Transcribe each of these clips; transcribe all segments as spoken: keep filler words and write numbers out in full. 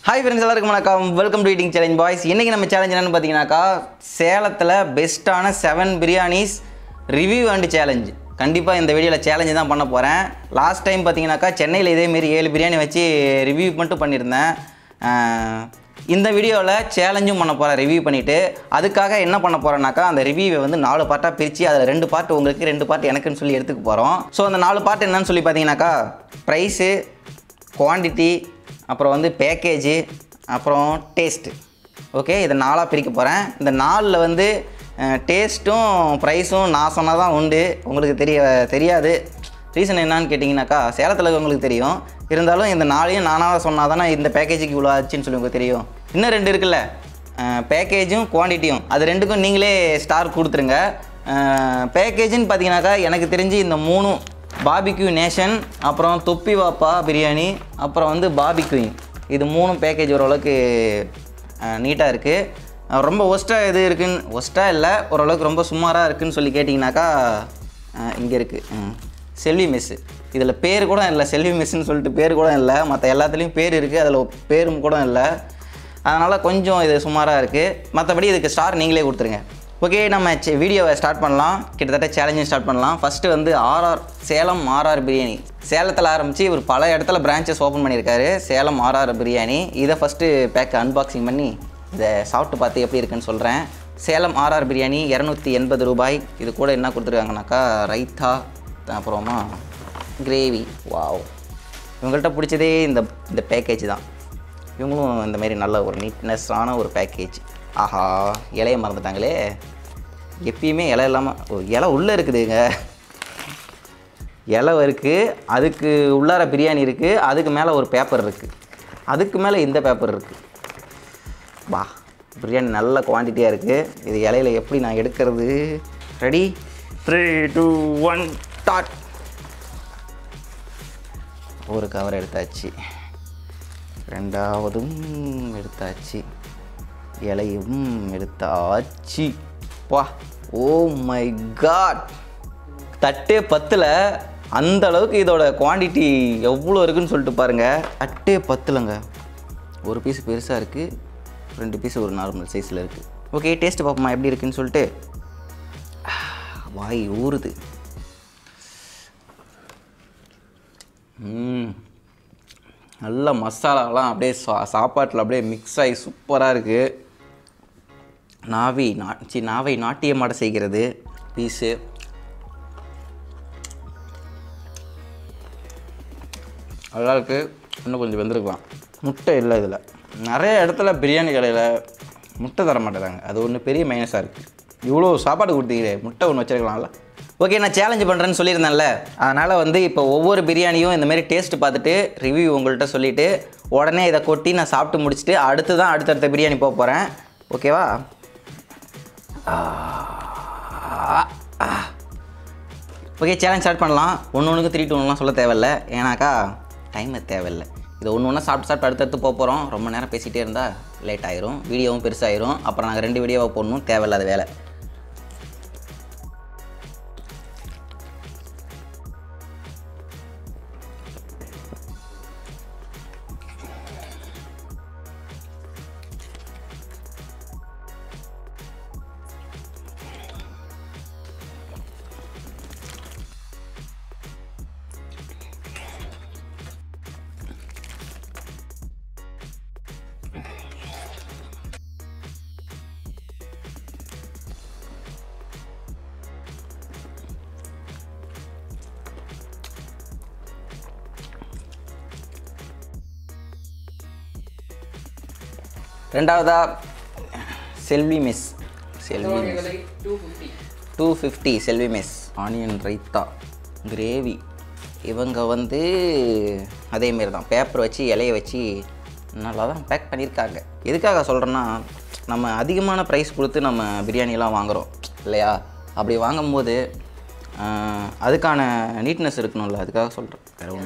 Hi friends, எல்லாருக்கும் வணக்கம். Welcome to Eating Challenge Boys. இன்னைக்கு நம்ம சேலஞ்ச் என்னன்னு பாத்தீங்கன்னாக்கா சேலத்துல பெஸ்டான seven biryanis review and challenge. கண்டிப்பா இந்த வீடியோல சேலஞ்ச் தான் பண்ண போறேன். லாஸ்ட் டைம் பாத்தீங்கன்னாக்கா சென்னையில இதே மாதிரி ஏழு பிரியாணி வச்சு ரிவ்யூ மட்டும் பண்ணிருந்தேன். இந்த வீடியோல சேலஞ்சும் பண்ண போறேன் ரிவ்யூ பண்ணிட்டு. அதுக்காக என்ன பண்ண போறேன்னாக்கா அந்த ரிவ்யூவை வந்து நாலு பார்ட்டா பிரிச்சு அதுல ரெண்டு பார்ட் உங்களுக்கு ரெண்டு பார்ட் எனக்குன்னு சொல்லி எடுத்துக்க போறோம். சோ அந்த நாலு பார்ட் என்னன்னு சொல்லி பாத்தீங்கன்னாக்கா பிரைஸ், குவாண்டிட்டி, அப்புறம் வந்து பேக்கேஜ், அப்புறம் டேஸ்ட்டு. ஓகே, இதை நாலாக பிரிக்க போகிறேன். இந்த நாலில் வந்து டேஸ்ட்டும் ப்ரைஸும் நான் சொன்னால் தான் உண்டு. உங்களுக்கு தெரிய தெரியாது. ரீசன் என்னான்னு கேட்டிங்கனாக்கா சேலத்தில் உங்களுக்கு தெரியும். இருந்தாலும் இந்த நாளையும் நானாக சொன்னால் தானே இந்த பேக்கேஜுக்கு இவ்வளோ ஆச்சுன்னு சொல்லி உங்களுக்கு தெரியும். இன்னும் ரெண்டு இருக்குல்ல, பேக்கேஜும் குவான்டிட்டியும், அது ரெண்டுக்கும் நீங்களே ஸ்டார் கொடுத்துருங்க. பேக்கேஜுன்னு பார்த்தீங்கன்னாக்கா எனக்கு தெரிஞ்சு இந்த மூணும் பாபிக்யூ நேஷன், அப்புறம் தொப்பி வாப்பா பிரியாணி, அப்புறம் வந்து பாபிக்யூங், இது மூணும் பேக்கேஜ் ஓரளவுக்கு நீட்டாக இருக்குது. ரொம்ப ஒஸ்ட்டாக எது இருக்குன்னு, ஒஸ்ட்டாக இல்லை, ஓரளவுக்கு ரொம்ப சுமாராக இருக்குதுன்னு சொல்லி கேட்டிங்கனாக்கா இங்கே இருக்குது செல்வி மெஸ்ஸு. இதில் பேர் கூட இல்லை, செல்வி மெஸ்ஸுன்னு சொல்லிட்டு பேர் கூட இல்லை. மற்ற எல்லாத்துலேயும் பேர் இருக்குது, அதில் பேரும் கூட இல்லை. அதனால் கொஞ்சம் இது சுமாராக இருக்குது. மற்றபடி இதுக்கு ஸ்டார் நீங்களே கொடுத்துருங்க. ஓகே, நம்ம வீடியோவை ஸ்டார்ட் பண்ணலாம். கிட்டத்தட்ட சேலஞ்சும் ஸ்டார்ட் பண்ணலாம். ஃபஸ்ட்டு வந்து ஆர்ஆர் சேலம் ஆர்ஆர் பிரியாணி. சேலத்தில் ஆரம்பித்து இவர் பல இடத்துல பிரான்ச்சஸ் ஓப்பன் பண்ணியிருக்காரு. சேலம் ஆர்ஆர் பிரியாணி. இதை ஃபஸ்ட்டு பேக் அன்பாக்சிங் பண்ணி இதை சாப்பிட்டு பார்த்து எப்படி இருக்குன்னு சொல்கிறேன். சேலம் ஆர்ஆர் பிரியாணி இரநூத்தி எண்பது ரூபாய். இது கூட என்ன கொடுத்துருக்காங்கனாக்கா ரைத்தா, அப்புறமா கிரேவி. வாவ், இவங்கள்ட்ட பிடிச்சதே இந்த இந்த பேக்கேஜ் தான். இவங்களும் இந்தமாரி நல்ல ஒரு நீட்னஸ்ஸான ஒரு பேக்கேஜ். ஆஹா, இலையை மறந்துட்டாங்களே. எப்பயுமே இலை இல்லாமல் ஒரு இலை உள்ளே இருக்குதுங்க. இலை இருக்குது, அதுக்கு உள்ளார பிரியாணி இருக்குது, அதுக்கு மேலே ஒரு பேப்பர் இருக்குது, அதுக்கு மேலே இந்த பேப்பர் இருக்குது. வா, பிரியாணி நல்ல குவான்டிட்டியாக இருக்குது. இது இலையில் எப்படி நான் எடுக்கிறது? Ready, three two one start. ஒரு கவர் எடுத்தாச்சு, ரெண்டாவதும் எடுத்தாச்சு, இலையும் எடுத்தாச்சு. வா, ஓ மை காட், தட்டே பத்தில் அந்த அளவுக்கு இதோட குவான்டிட்டி எவ்வளோ இருக்குதுன்னு சொல்லிட்டு பாருங்கள். தட்டே பத்துலங்க. ஒரு பீஸ் பெருசாக இருக்குது, ரெண்டு பீஸ் ஒரு நார்மல் சைஸில் இருக்குது. ஓகே, டேஸ்ட்டு பார்ப்போமா எப்படி இருக்குதுன்னு சொல்லிட்டு. வாய் ஊறுது. ம், நல்ல மசாலாலாம் அப்படியே சா சாப்பாட்டில் அப்படியே மிக்ஸ் ஆகி சூப்பராக இருக்குது. நாவி நாச்சி நாவை நாட்டியமாட செய்கிறது பீஸு. நல்லா இருக்குது. இன்னும் கொஞ்சம் வெந்திருக்கலாம். முட்டை இல்லை இதில். நிறைய இடத்துல பிரியாணி கடையில் முட்டை தர மாட்டேறாங்க. அது ஒன்று பெரிய மைனஸாக இருக்குது. இவ்வளோ சாப்பாடு கொடுத்தீங்களே, முட்டை ஒன்று வச்சுருக்கலாம்ல. ஓகே, நான் சேலஞ்சு பண்ணுறேன்னு சொல்லியிருந்தேன்ல, அதனால் வந்து இப்போ ஒவ்வொரு பிரியாணியும் இந்தமாரி டேஸ்ட்டு பார்த்துட்டு ரிவ்யூ உங்கள்கிட்ட சொல்லிவிட்டு உடனே இதை கொட்டி நான் சாப்பிட்டு முடிச்சுட்டு அடுத்து தான் அடுத்தடுத்த பிரியாணி போக போகிறேன். ஓகேவா? ஓகே, சேலஞ்ச் ஸ்டார்ட் பண்ணலாம். ஒன்று ஒன்றுக்கு த்ரீ டூ ஒன்றுலாம் சொல்ல தேவையில்லை, ஏன்னாக்கா டைம் தேவையில்லை. இதை ஒன்று ஒன்றா சாப்பிட்டு சாப்பிட்டு அடுத்தடுத்து போக போகிறோம். ரொம்ப நேரம் பேசிகிட்டே இருந்தால் லேட் ஆயிரும், வீடியோவும் பெருசாகிடும். அப்புறம் நாங்கள் ரெண்டு வீடியோவாக போடணும், தேவையில்லாத வேலை. ரெண்டாவதா Selvi mess. Selvi mess two fifty Selvi mess. Onion raita, gravy. இவங்க வந்து அதேமாரி தான் பேப்பர் வச்சு இலையை வச்சு நல்லா தான் பேக் பண்ணியிருக்காங்க. எதுக்காக சொல்கிறேன்னா, நம்ம அதிகமான ப்ரைஸ் கொடுத்து நம்ம பிரியாணிலாம் வாங்குகிறோம் இல்லையா? அப்படி வாங்கும்போது அதுக்கான நீட்னஸ் இருக்கணும்ல, அதுக்காக சொல்கிறேன்.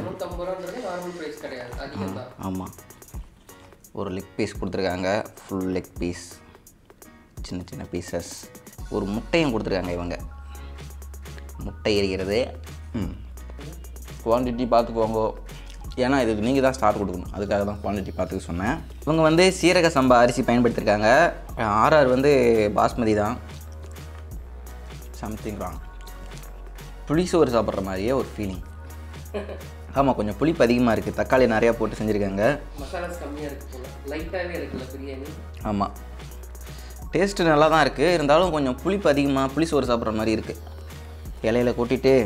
ஆமாம், ஒரு லெக் பீஸ் கொடுத்துருக்காங்க, ஃபுல் லெக் பீஸ், சின்ன சின்ன பீசஸ். ஒரு முட்டையும் கொடுத்துருக்காங்க இவங்க. முட்டை எரிகிறது. ம், குவான்டிட்டி பார்த்துக்கோங்க. ஏன்னா இதுக்கு நீங்கள் தான் ஸ்டார் கொடுக்கணும், அதுக்காக தான் குவான்டிட்டி பார்த்துக்க சொன்னேன். இவங்க வந்து சீரக சம்பா அரிசி பயன்படுத்தியிருக்காங்க. ஆர்ஆர் வந்து பாஸ்மதி தான். Something wrong. புளிசோறு சாப்பிட்ற மாதிரியே ஒரு ஃபீலிங். ஆமாம், கொஞ்சம் புளிப்பு அதிகமாக இருக்குது. தக்காளி நிறையா போட்டு செஞ்சுருக்காங்க. மசாலாஸ் கம்மியாக இருக்குது, லைட்டாகவே இருக்குல்ல பிரியாணி. ஆமாம், டேஸ்ட்டு நல்லா தான் இருக்குது, இருந்தாலும் கொஞ்சம் புளிப்பு அதிகமாக புளிசோறு சாப்பிட்ற மாதிரி இருக்குது. இலையில கூட்டிகிட்டு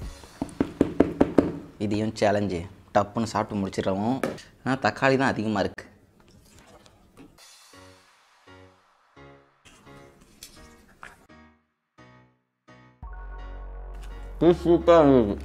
இதையும் சேலஞ்சு டப்புன்னு சாப்பிட்டு முடிச்சிடறோம். ஆனால் தக்காளி தான் அதிகமாக இருக்குது. சூப்பராக இருக்குது.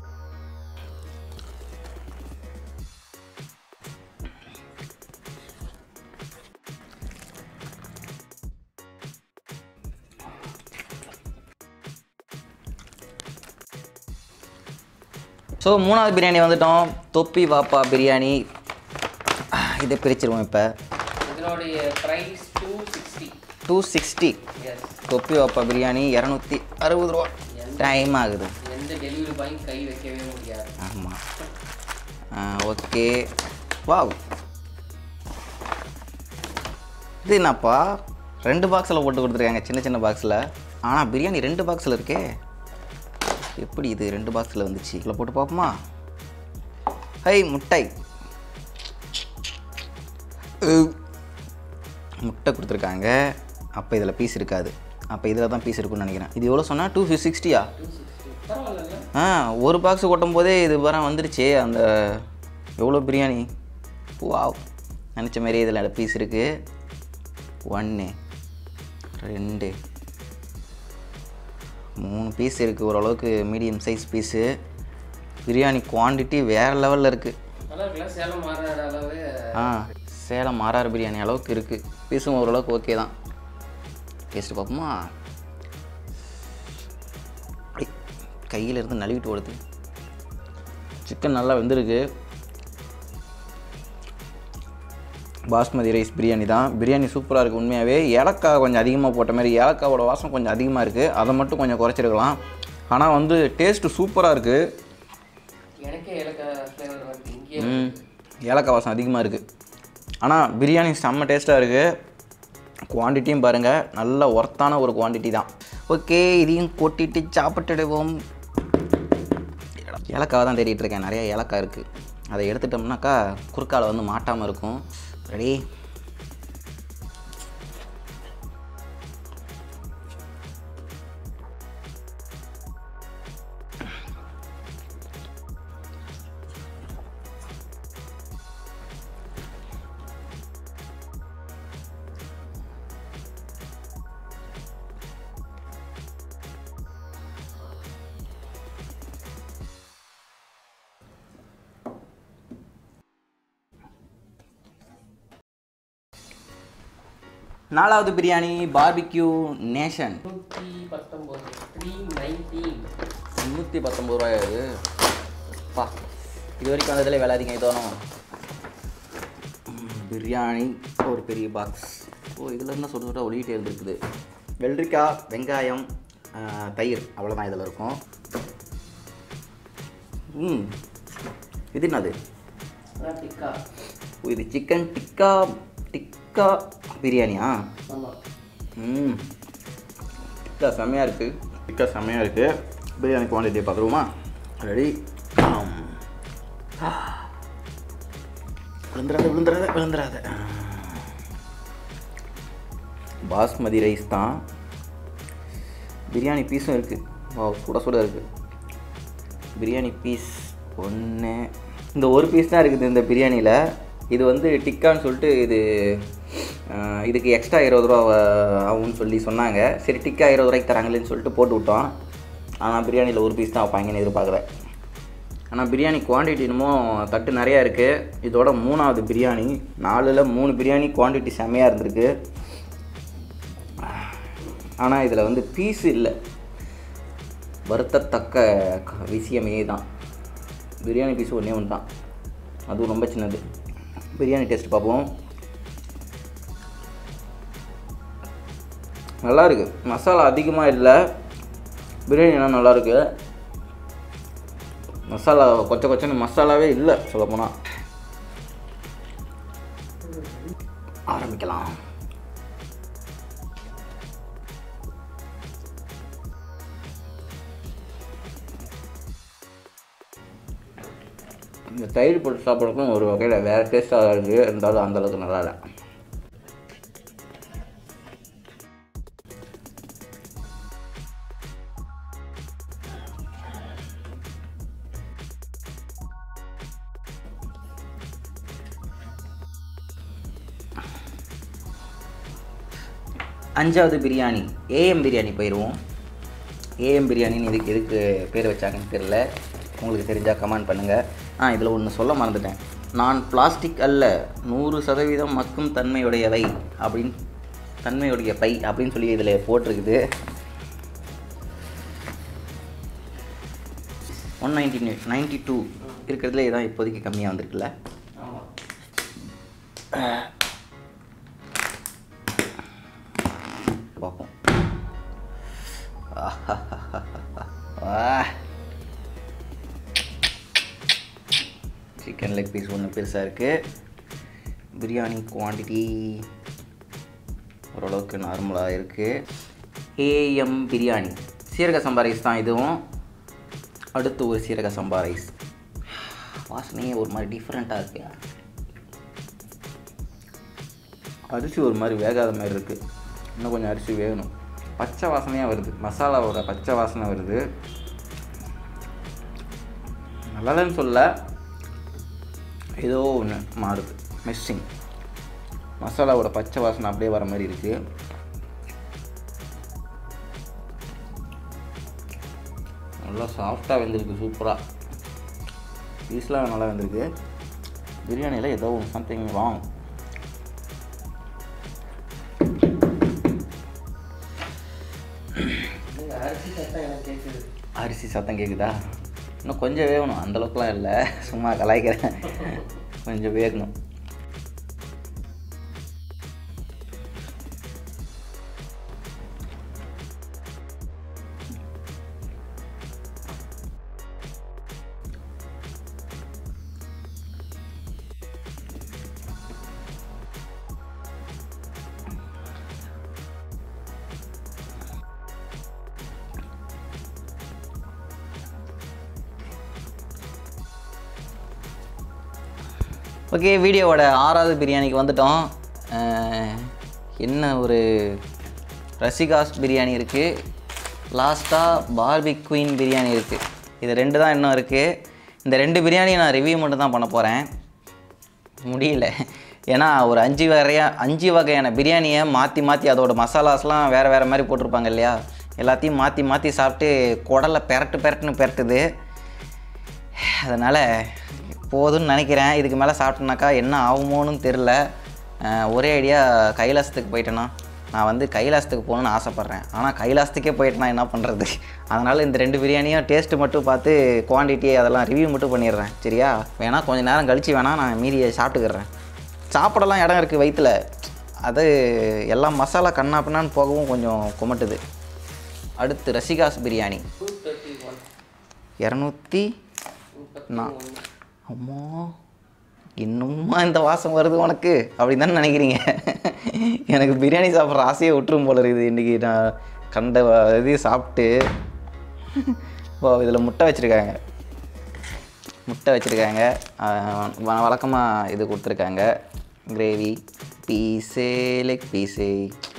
ஸோ மூணாவது பிரியாணி வந்துட்டோம். தொப்பி வாப்பா பிரியாணி. இதை பிரிச்சிருவோம். இப்போ இதனுடைய price two sixty two sixty Thoppi Vappa biryani இரநூத்தி அறுபது ரூபா. டைம் ஆகுது. எந்த டெலிவரி பாயும் கை வைக்கவே முடியாது. ஆமாம். ஓகே. வாவ், இது என்னப்பா ரெண்டு பாக்ஸில் போட்டு கொடுத்துருக்காங்க, சின்ன சின்ன பாக்ஸில். ஆனால் பிரியாணி ரெண்டு பாக்ஸில் இருக்கே, எப்படி இது ரெண்டு பாக்ஸில் வந்துச்சு? இதில் போட்டு பார்ப்போமா? ஹை, முட்டை முட்டை கொடுத்துருக்காங்க. அப்போ இதில் பீஸ் இருக்காது, அப்போ இதில் தான் பீஸ் இருக்குன்னு நினைக்கிறேன். இது எவ்வளோ சொன்னால் டூ சிக்ஸ்டியா? ஆ, ஒரு பாக்ஸ் கொட்டும் போதே இது வர வந்துருச்சு. அந்த எவ்வளோ பிரியாணி. வாவ், நினச்ச மாதிரி இதில் பீஸ் இருக்குது. ஒன்று, ரெண்டு, மூணு பீஸ் இருக்குது. ஓரளவுக்கு medium size piece. Biryani quantity வேறு லெவலில் இருக்குது. ஆ, சேலம் ஆர்ஆர் பிரியாணி அளவுக்கு இருக்குது. பீஸும் ஓரளவுக்கு ஓகே தான். டேஸ்ட்டு பார்ப்போமா? கையில் இருந்து நழுவிட்டு ஓடுது. சிக்கன் நல்லா வெந்திருக்கு. பாஸ்மதி ரைஸ் பிரியாணி தான். பிரியாணி சூப்பராக இருக்குது உண்மையாகவே. ஏலக்காய் கொஞ்சம் அதிகமாக போட்ட மாதிரி, ஏலக்காவோட வாசம் கொஞ்சம் அதிகமாக இருக்குது. அதை மட்டும் கொஞ்சம் குறைச்சிருக்கலாம். ஆனால் வந்து டேஸ்ட்டு சூப்பராக இருக்குது. ம், ஏலக்காய் வாசம் அதிகமாக இருக்குது. ஆனால் பிரியாணி செம்ம டேஸ்ட்டாக இருக்குது. குவான்டிட்டியும் பாருங்கள், நல்ல ஒர்த்தான ஒரு குவான்டிட்டி தான். ஓகே, இதையும் கொட்டிட்டு சாப்பிட்டுடுவோம். ஏலக்காய் தான் தேடிட்டு இருக்கேன். நிறைய ஏலக்காய் இருக்குது. அதை எடுத்துட்டோம்னாக்கா குறுக்கால வந்து மாட்டாமல் இருக்கும். ரெடி? நாலாவது பிரியாணி பார்பிக்யூ நேஷன். முந்நூற்றி பத்தொம்பது ரூபாய். அது பா, இது வரைக்கும் வந்ததில் விலை அதிகம். இதோனும் பிரியாணி ஒரு பெரிய பாக்ஸ். ஓ, இதில் இருந்தால் சொல்ல சொல்ல ஒளிகிட்டே இருந்துருக்குது. வெள்ளரிக்காய், வெங்காயம், தயிர், அவ்வளோதான் இதில் இருக்கும். ம், இது என்னது? டிக்கா. ஓ, இது சிக்கன் டிக்கா. டிக்கா பிரியாணியா? ம், டிக்கா செம்மையாக இருக்குது. டிக்கா செம்மையாக இருக்குது. பிரியாணி குவான்டிட்டியை பார்த்துருவோமா? ரெடி? விழுந்துடாத விழுந்துடாத விழுந்துடாத. பாஸ்மதி ரைஸ் தான். பிரியாணி பீஸும் இருக்குது. வா, சுட சுட இருக்குது. பிரியாணி பீஸ் ஒன்று. இந்த ஒரு பீஸ் தான் இருக்குது இந்த பிரியாணியில். இது வந்து டிக்கான்னு சொல்லிட்டு இது இதுக்கு எக்ஸ்ட்ரா இருபது ரூபா ஆகும்னு சொல்லி சொன்னாங்க. சரி, டிக்கா இருபது ரூபாய்க்கு தராங்களேன்னு சொல்லிட்டு போட்டு விட்டோம். ஆனால் பிரியாணியில் ஒரு பீஸ் தான் வைப்பாங்கன்னு எதிர்பார்க்குறேன். ஆனால் பிரியாணி குவான்டிட்டி இன்னமும் தட்டு நிறையா இருக்குது. இதோட மூணாவது பிரியாணி. நாலில் மூணு பிரியாணி குவான்டிட்டி செம்மையாக இருந்திருக்கு. ஆனால் இதில் வந்து பீஸு இல்லை. வருத்தத்தக்க விஷயமே தான். பிரியாணி பீஸு ஒன்றே ஒன்று தான், அதுவும் ரொம்ப சின்னது. பிரியாணி டேஸ்ட் பார்ப்போம். நல்லா இருக்குது. மசாலா அதிகமாக இல்லை. பிரியாணிலாம் நல்லாயிருக்கு. மசாலா கொச்ச கொச்சன்னு மசாலாவே இல்லை சொல்லப்போனால். ஆரம்பிக்கலாம். இந்த தயிர் போட்டு சாப்பிட்றதுக்கும் ஒரு வகையில் வேறு டேஸ்ட்டாக இருக்குது, இருந்தாலும் அந்தளவுக்கு நல்லா இல்லை. அஞ்சாவது பிரியாணி ஏஎம் பிரியாணி போயிடுவோம். ஏஎம் பிரியாணின்னு இதுக்கு எதுக்கு பேர் வச்சாங்கன்னு தெரியல, உங்களுக்கு தெரிஞ்சால் கமெண்ட் பண்ணுங்கள். ஆ இதில் ஒன்று சொல்ல மறந்துட்டேன். நான் பிளாஸ்டிக் அல்ல, நூறு சதவீதம் மக்கும் தன்மையுடையவை அப்படின்னு தன்மையுடைய பை அப்படின்னு சொல்லி இதில் போட்டிருக்குது. ஒன் நைன்டி நைன்டி டூ இருக்கிறதுல இதான் இப்போதைக்கு கம்மியாக வந்திருக்குல்ல. பார்ப்போம். சிக்கன் லெக் பீஸ் ஒன்று பெருசாக இருக்குது. பிரியாணி குவான்டிட்டி ஓரளவுக்கு நார்மலாக இருக்குது. ஏஎம் பிரியாணி சீரக சம்பா ரைஸ் தான் இதுவும். அடுத்து ஒரு சீரக சம்பா ரைஸ். வாசனையே ஒரு மாதிரி டிஃப்ரெண்ட்டாக இருக்கு. அரிசி ஒரு மாதிரி வேகாத மாதிரி இருக்குது, இன்னும் கொஞ்சம் அரிசி வேகணும். பச்சை வாசனையாக வருது, மசாலாவோட பச்சை வாசனை வருது. நல்லான்னு சொல்ல, ஏதோ ஒன்று மாறுது, மிஸ்ஸிங். மசாலாவோட பச்சை வாசனை அப்படியே வர மாதிரி இருக்குது. நல்லா சாஃப்டாக வெந்திருக்கு, சூப்பராக. பீஸ்லாம் நல்லா வெந்திருக்கு. பிரியாணியில் ஏதோ சம்திங் ராங். அரிசி சத்தம் கேட்குதா? இன்னும் கொஞ்சம் வேகணும், அந்தளவுக்குலாம் இல்லை, சும்மா கலாய்க்கிறேன். கொஞ்சம் வேகணும். ஓகே, வீடியோவோட ஆறாவது பிரியாணிக்கு வந்துட்டோம். என்ன ஒரு ரசிகாஸ் பிரியாணி இருக்குது, லாஸ்ட்டாக பார்பி குயின் பிரியாணி இருக்குது. இது ரெண்டு தான் இன்னும் இருக்குது. இந்த ரெண்டு பிரியாணி நான் ரிவ்யூ மட்டும் தான் பண்ண போகிறேன், முடியல. ஏன்னா ஒரு அஞ்சு வகையாக அஞ்சு வகையான பிரியாணியை மாற்றி மாற்றி அதோட மசாலாஸ்லாம் வேறு வேறு மாதிரி போட்டிருப்பாங்க இல்லையா, எல்லாத்தையும் மாற்றி மாற்றி சாப்பிட்டு குடலை பெரட்டு பெரட்டுன்னு பெரட்டுது. அதனால் போதும்னு நினைக்கிறேன். இதுக்கு மேலே சாப்பிட்டேனாக்கா என்ன ஆகுமோன்னு தெரில. ஒரே ஐடியா கைலாசத்துக்கு போயிட்டேன்னா, நான் வந்து கைலாசத்துக்கு போகணுன்னு ஆசைப்பட்றேன், ஆனால் கைலாசத்துக்கே போயிட்டேன்னா என்ன பண்ணுறது. அதனால் இந்த ரெண்டு பிரியாணியும் டேஸ்ட்டு மட்டும் பார்த்து குவான்டிட்டி அதெல்லாம் ரிவ்யூ மட்டும் பண்ணிடுறேன், சரியா? வேணால் கொஞ்சம் நேரம் கழித்து வேணால் நான் மீதியை சாப்பிட்டுக்கிறேன். சாப்பிடலாம் இடம் இருக்குது வயிற்றில், அது எல்லாம் மசாலா கண்ணா பின்னான்னு போகவும் கொஞ்சம் குமட்டுது. அடுத்து ரசிகாஸ் பிரியாணி இரநூத்தி நான் அம்மா இன்னும்மா இந்த வாசம் வருது உனக்கு அப்படின்னு தானே நினைக்கிறீங்க. எனக்கு பிரியாணி சாப்பிட்ற ஆசையை விட்டுரும் போல இருக்குது. இன்றைக்கி நான் கண்ட இதையும் சாப்பிட்டு. ஓ, இதில் முட்டை வச்சுருக்காங்க, முட்டை வச்சுருக்காங்க. வழக்கமாக இது கொடுத்துருக்காங்க, கிரேவி பீஸே லெக் பீஸே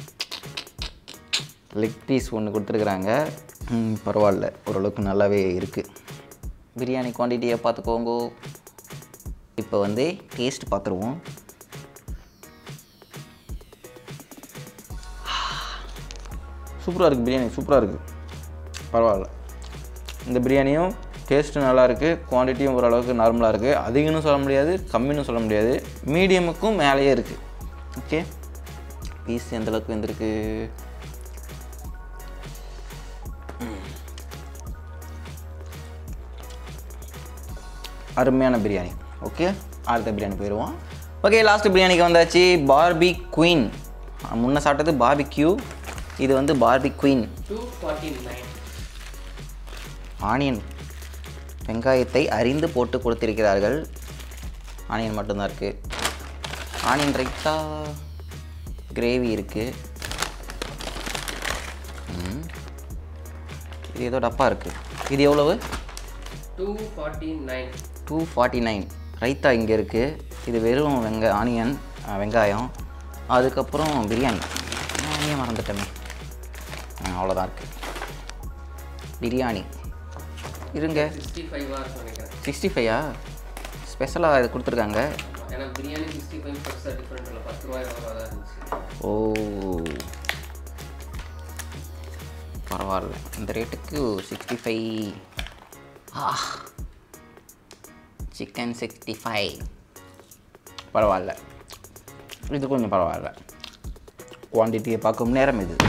லெக் பீஸ் ஒன்று கொடுத்துருக்குறாங்க. பரவாயில்ல, ஓரளவுக்கு நல்லாவே இருக்குது. பிரியாணி குவான்டிட்டியை பார்த்துக்கோங்க. இப்போ வந்து டேஸ்ட் பார்த்துருவோம். சூப்பராக இருக்குது பிரியாணி, சூப்பராக இருக்குது, பரவாயில்ல. இந்த பிரியாணியும் டேஸ்ட்டு நல்லாயிருக்கு, குவான்டிட்டியும் ஓரளவுக்கு நார்மலாக இருக்குது. அதிகம்னு சொல்ல முடியாது, கம்மின்னு சொல்ல முடியாது, மீடியமுக்கும் மேலேயே இருக்குது. ஓகே, பீஸ் எந்தளவுக்கு வந்திருக்கு? அருமையான பிரியாணி. ஓகே, அடுத்த பிரியாணி போயிடுவோம். ஓகே, லாஸ்ட் பிரியாணிக்கு வந்தாச்சு. Barbie Queen. முன்ன சாப்பிட்டது பார்பிக்யூ, இது வந்து பார்பி குயின். ஆனியன் வெங்காயத்தை அரிந்து போட்டு கொடுத்திருக்கிறார்கள். ஆனியன் மட்டும்தான் இருக்குது. ஆனியன் ரைத்தா கிரேவி இருக்குது. இது ஏதோ டப்பா இருக்குது. இது எவ்வளவு? Two forty nine. Two forty nine. Raita இங்கே இருக்குது. இது வெறும் வெங்க ஆனியன் வெங்காயம். அதுக்கப்புறம் பிரியாணி. ஆனியன் மறந்துட்டோமே. அவ்வளோதான் இருக்குது. பிரியாணி இருங்க. சிக்ஸ்டி ஃபைவா நினைக்கிறேன். சிக்ஸ்டி ஃபைவா ஸ்பெஷலாக இது கொடுத்துருக்காங்க. ஏன்னா biryani sixty five percent different இல்லை. பத்து ரூபாய் தான் இருந்துச்சு. ஓ பரவாயில்ல. இந்த ரேட்டுக்கு சிக்ஸ்டி ஃபைவ். ஆ சிக்கன் சிக்ஸ்டி ஃபைவ் பரவாயில்ல. இது கொஞ்சம் பரவாயில்ல. குவான்டிட்டியை பார்க்கும் நேரம் இது.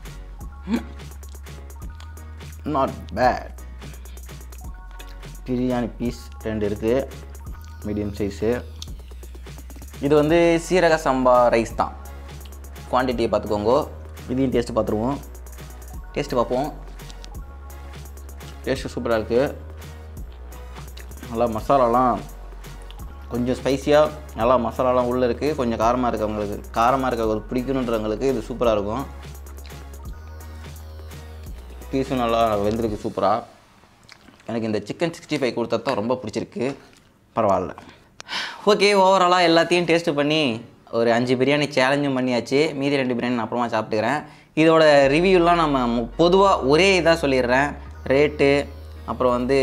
Not bad. பிரியாணி பீஸ் ரெண்டு இருக்குது, மீடியம் சைஸு. இது வந்து சீரக சம்பா ரைஸ் தான். குவான்டிட்டியை பார்த்துக்கோங்க. இதையும் டேஸ்ட்டு பார்த்துருவோம். டேஸ்ட்டு பார்ப்போம். டேஸ்ட்டு சூப்பராக இருக்குது. நல்லா மசாலாலாம் கொஞ்சம் ஸ்பைஸியாக நல்லா மசாலாலாம் உள்ளே இருக்குது. கொஞ்சம் காரமாக இருக்கவங்களுக்கு காரமாக இருக்க பிடிக்கணுன்றவங்களுக்கு இது சூப்பராக இருக்கும். பீஸும் நல்லா வெந்திருக்கு சூப்பராக. எனக்கு இந்த சிக்கன் சிக்ஸ்டி ஃபைவ் கொடுத்தது தான் ரொம்ப பிடிச்சிருக்கு. பரவாயில்ல. ஓகே, ஓவராலாக எல்லாத்தையும் டேஸ்ட்டு பண்ணி ஒரு அஞ்சு பிரியாணி சேலஞ்சும் பண்ணியாச்சு. மீதி ரெண்டு பிரியாணி நான் அப்புறமா சாப்பிட்டுக்கிறேன். இதோட ரிவ்யூலாம் நம்ம பொதுவாக ஒரே இதாக சொல்லிடுறேன். ரேட்டு, அப்புறம் வந்து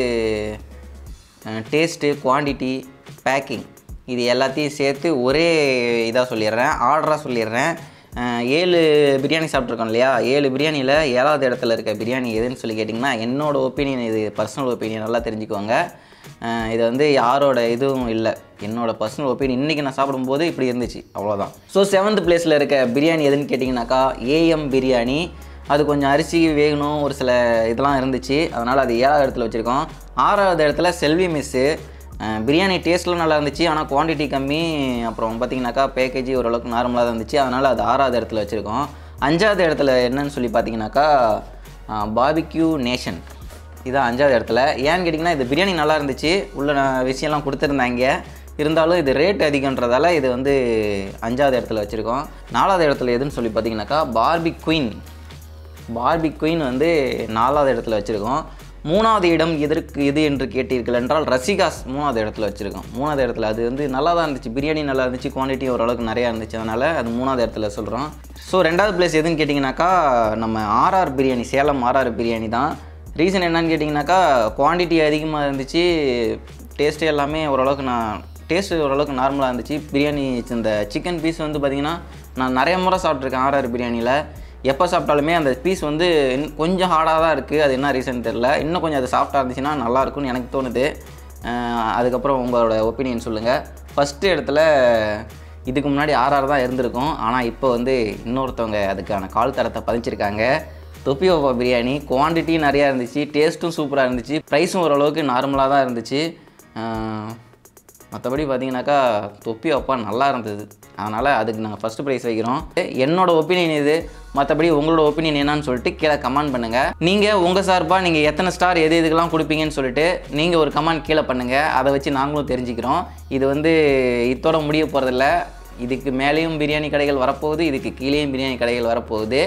டேஸ்ட்டு, குவான்டிட்டி, பேக்கிங், இது எல்லாத்தையும் சேர்த்து ஒரே இதாக சொல்லிடுறேன். ஆர்டராக சொல்லிடுறேன். ஏழு பிரியாணி சாப்பிட்ருக்கோம் இல்லையா? ஏழு பிரியாணியில் ஏழாவது இடத்துல இருக்க பிரியாணி எதுன்னு சொல்லி கேட்டிங்கன்னா என்னோடய ஒப்பீனியன். இது பர்சனல் ஒப்பீனியன், நல்லா தெரிஞ்சுக்கோங்க. இது வந்து யாரோட இதுவும் இல்லை, என்னோடய பர்சனல் ஒப்பீனியன். இன்றைக்கி நான் சாப்பிடும்போது இப்படி இருந்துச்சு, அவ்வளோதான். ஸோ செவன்த் பிளேஸில் இருக்க பிரியாணி எதுன்னு கேட்டிங்கனாக்கா ஏஎம் பிரியாணி. அது கொஞ்சம் அரிசி வேகணும், ஒரு சில இதெல்லாம் இருந்துச்சு, அதனால் அது ஏழாவது இடத்துல வச்சுருக்கோம். ஆறாவது இடத்துல செல்வி மெஸ்ஸு. பிரியாணி டேஸ்ட்லாம் நல்லா இருந்துச்சு, ஆனால் குவான்டிட்டி கம்மி. அப்புறம் பார்த்திங்கனாக்கா பேக்கேஜி ஓரளவுக்கு நார்மலாக தான் இருந்துச்சு, அதனால் அது ஆறாவது இடத்துல வச்சுருக்கோம். அஞ்சாவது இடத்துல என்னன்னு சொல்லி பார்த்தீங்கன்னாக்கா பார்பிக்யூ நேஷன். இதான் அஞ்சாவது இடத்துல. ஏன்னு கேட்டிங்கன்னா இது பிரியாணி நல்லா இருந்துச்சு, உள்ள விஷயம்லாம் கொடுத்துருந்தாங்க. இருந்தாலும் இது ரேட் அதிகன்றதால இது வந்து அஞ்சாவது இடத்துல வச்சுருக்கோம். நாலாவது இடத்துல எதுன்னு சொல்லி பார்த்தீங்கன்னாக்கா பார்பி குயின். பார்பி குயின் வந்து நாலாவது இடத்துல வச்சுருக்கோம். மூணாவது இடம் எதற்கு எது என்று கேட்டீர்கள் என்றால் ரசிகாஸ் மூணாவது இடத்துல வச்சுருக்கோம். மூணாவது இடத்துல அது வந்து நல்லா தான் இருந்துச்சு, பிரியாணி நல்லா இருந்துச்சு, குவான்டிட்டி ஓரளவுக்கு நிறையா இருந்துச்சு, அதனால் அது மூணாவது இடத்துல சொல்கிறோம். ஸோ ரெண்டாவது பிளேஸ் எதுன்னு கேட்டிங்கனாக்கா நம்ம ஆர்ஆர் பிரியாணி, சேலம் ஆர்ஆர் பிரியாணி தான். ரீசன் என்னன்னு கேட்டிங்கனாக்கா குவான்டிட்டி அதிகமாக இருந்துச்சு, டேஸ்ட்டு எல்லாமே ஓரளவுக்கு நான் டேஸ்ட்டு ஓரளவுக்கு நார்மலாக இருந்துச்சு. பிரியாணி இந்த சிக்கன் பீஸ் வந்து பார்த்திங்கன்னா நான் நிறைய முறை சாப்பிட்ருக்கேன் ஆர்ஆர் பிரியாணியில். எப்போ சாப்பிட்டாலுமே அந்த பீஸ் வந்து கொஞ்சம் ஹார்டாக தான் இருக்குது, அது என்ன ரீசன் தெரில. இன்னும் கொஞ்சம் அது சாஃப்டாக இருந்துச்சுன்னா நல்லாயிருக்கும்னு எனக்கு தோணுது. அதுக்கப்புறம் உங்களோட ஒப்பீனியன் சொல்லுங்கள். ஃபஸ்ட்டு இடத்துல இதுக்கு முன்னாடி ஆர்ஆர் தான் இருந்திருக்கும், ஆனால் இப்போ வந்து இன்னொருத்தவங்க அதுக்கான கால் தரத்தை பதிச்சிருக்காங்க. தொப்பி வப்பா பிரியாணி. குவான்டிட்டி நிறையா இருந்துச்சு, டேஸ்ட்டும் சூப்பராக இருந்துச்சு, ப்ரைஸும் ஓரளவுக்கு நார்மலாக தான் இருந்துச்சு. மற்றபடி பார்த்தீங்கன்னாக்கா தொப்பி வப்பா நல்லா இருந்தது, அதனால் அதுக்கு நாங்கள் ஃபஸ்ட்டு ப்ரைஸ் வைக்கிறோம். என்னோடய ஒப்பீனியன் இது. மற்றபடி உங்களோட ஒப்பீனியன் என்னன்னு சொல்லிட்டு கீழே கமெண்ட் பண்ணுங்கள். நீங்கள் உங்கள் சார்பாக நீங்கள் எத்தனை ஸ்டார் எது இதுக்கெல்லாம் கொடுப்பீங்கன்னு சொல்லிட்டு நீங்கள் ஒரு கமெண்ட் கீழே பண்ணுங்கள். அதை வச்சு நாங்களும் தெரிஞ்சுக்கிறோம். இது வந்து இத்தோட முடிய போகிறதில்ல, இதுக்கு மேலேயும் பிரியாணி கடைகள் வரப்போகுது, இதுக்கு கீழேயும் பிரியாணி கடைகள் வரப்போகுது.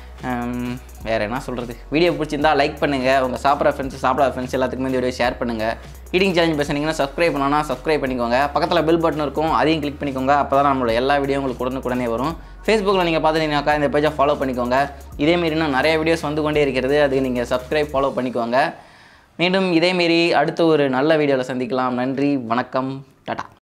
வேறு என்ன சொல்கிறது. வீடியோ பிடிச்சிருந்தா லைக் பண்ணுங்கள். உங்கள் சாப்பிட்ற ஃப்ரெண்ட்ஸ் சாப்பிடாத ஃப்ரெண்ட்ஸ் எல்லாத்துக்குமே இந்த வீடியோ ஷேர் பண்ணுங்கள். ஈட்டிங் சேலஞ்ச் பேசுனீங்கன்னா சப்ஸ்கிரைப் பண்ணோன்னா சப்ஸ்கிரைப் பண்ணிக்கோங்க. பக்கத்தில் பெல் பட்டன் இருக்கும், அதையும் கிளிக் பண்ணிக்கோங்க. அப்போ தான் நம்மளோட எல்லா வீடியோ உங்களுக்கு உடனுக்குடனே வரும். ஃபேஸ்புக்கில் நீங்கள் பார்த்துட்டீங்கன்னாக்கா இந்த பேஜை ஃபாலோ பண்ணிக்கோங்க. இதேமாரி இன்னும் நிறைய வீடியோஸ் வந்து கொண்டே இருக்கிறது, அதுக்கு நீங்கள் சப்ஸ்கிரைப் ஃபாலோ பண்ணிக்கோங்க. மீண்டும் இதேமாரி அடுத்த ஒரு நல்ல வீடியோவில் சந்திக்கலாம். நன்றி, வணக்கம், டாடா.